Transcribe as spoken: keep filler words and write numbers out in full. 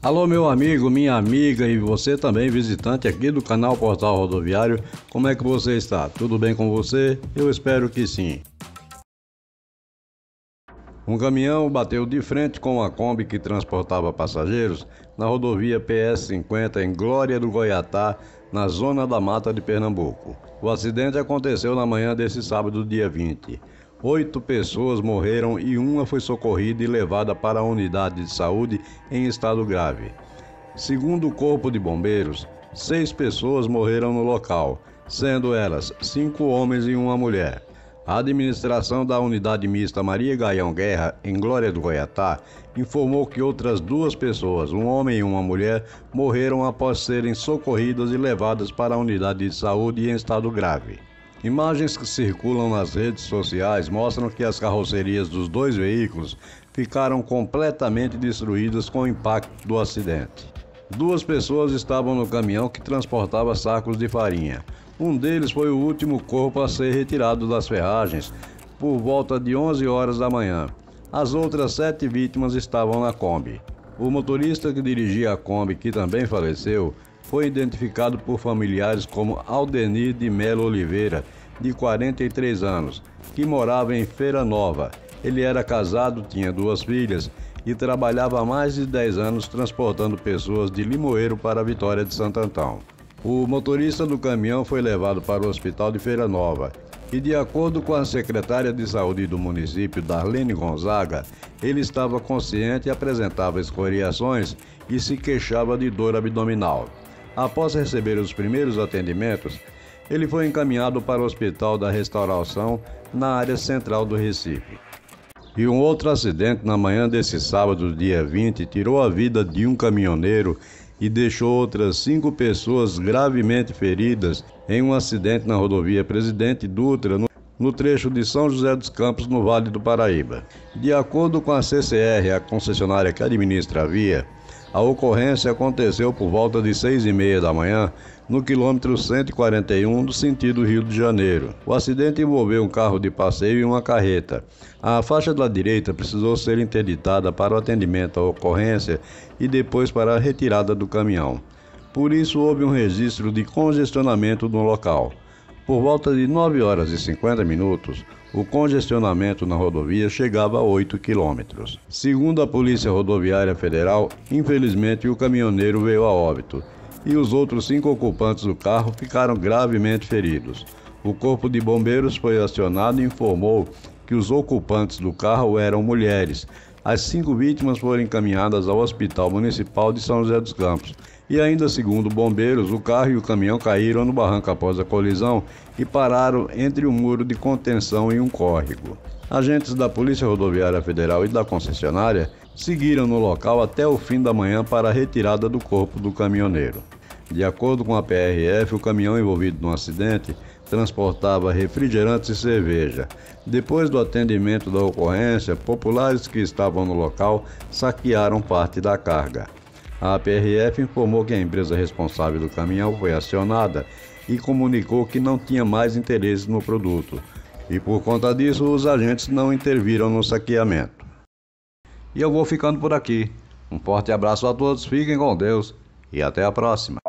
Alô, meu amigo, minha amiga e você também, visitante aqui do canal Portal Rodoviário, como é que você está? Tudo bem com você? Eu espero que sim. Um caminhão bateu de frente com uma Kombi que transportava passageiros na rodovia P S cinquenta em Glória do Goiatá, na zona da Mata de Pernambuco. O acidente aconteceu na manhã desse sábado, dia vinte. Oito pessoas morreram e uma foi socorrida e levada para a unidade de saúde em estado grave. Segundo o Corpo de Bombeiros, seis pessoas morreram no local, sendo elas cinco homens e uma mulher. A administração da unidade mista Maria Gaião Guerra, em Glória do Goiatá, informou que outras duas pessoas, um homem e uma mulher, morreram após serem socorridas e levadas para a unidade de saúde em estado grave. Imagens que circulam nas redes sociais mostram que as carrocerias dos dois veículos ficaram completamente destruídas com o impacto do acidente. Duas pessoas estavam no caminhão que transportava sacos de farinha. Um deles foi o último corpo a ser retirado das ferragens por volta de onze horas da manhã. As outras sete vítimas estavam na Kombi. O motorista que dirigia a Kombi, que também faleceu, foi identificado por familiares como Aldenir de Melo Oliveira, de quarenta e três anos, que morava em Feira Nova. Ele era casado, tinha duas filhas e trabalhava há mais de dez anos transportando pessoas de Limoeiro para Vitória de Santo Antão. O motorista do caminhão foi levado para o hospital de Feira Nova e, de acordo com a secretária de saúde do município, Darlene Gonzaga, ele estava consciente e apresentava escoriações e se queixava de dor abdominal. Após receber os primeiros atendimentos, ele foi encaminhado para o Hospital da Restauração, na área central do Recife. E um outro acidente na manhã desse sábado, dia vinte, tirou a vida de um caminhoneiro e deixou outras cinco pessoas gravemente feridas em um acidente na rodovia Presidente Dutra, no, no trecho de São José dos Campos, no Vale do Paraíba. De acordo com a C C R, a concessionária que administra a via, a ocorrência aconteceu por volta de seis e meia da manhã, no quilômetro cento e quarenta e um, do sentido Rio de Janeiro. O acidente envolveu um carro de passeio e uma carreta. A faixa da direita precisou ser interditada para o atendimento à ocorrência e depois para a retirada do caminhão. Por isso, houve um registro de congestionamento no local. Por volta de nove horas e cinquenta minutos, o congestionamento na rodovia chegava a oito quilômetros. Segundo a Polícia Rodoviária Federal, infelizmente o caminhoneiro veio a óbito e os outros cinco ocupantes do carro ficaram gravemente feridos. O Corpo de Bombeiros foi acionado e informou que os ocupantes do carro eram mulheres. As cinco vítimas foram encaminhadas ao Hospital Municipal de São José dos Campos. E ainda segundo bombeiros, o carro e o caminhão caíram no barranco após a colisão e pararam entre um muro de contenção e um córrego. Agentes da Polícia Rodoviária Federal e da concessionária seguiram no local até o fim da manhã para a retirada do corpo do caminhoneiro. De acordo com a P R F, o caminhão envolvido no acidente transportava refrigerantes e cerveja. Depois do atendimento da ocorrência, populares que estavam no local saquearam parte da carga. A P R F informou que a empresa responsável do caminhão foi acionada e comunicou que não tinha mais interesse no produto. E por conta disso, os agentes não interviram no saqueamento. E eu vou ficando por aqui. Um forte abraço a todos, fiquem com Deus e até a próxima.